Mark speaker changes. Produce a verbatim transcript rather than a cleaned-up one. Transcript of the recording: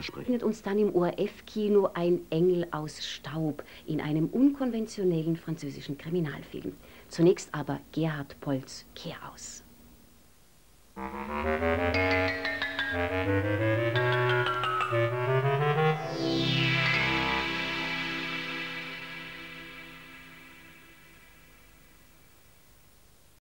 Speaker 1: sprechen.
Speaker 2: Findet uns dann im O R F-Kino Ein Engel aus Staub in einem unkonventionellen französischen Kriminalfilm. Zunächst aber Gerhard Polz' Kehr aus.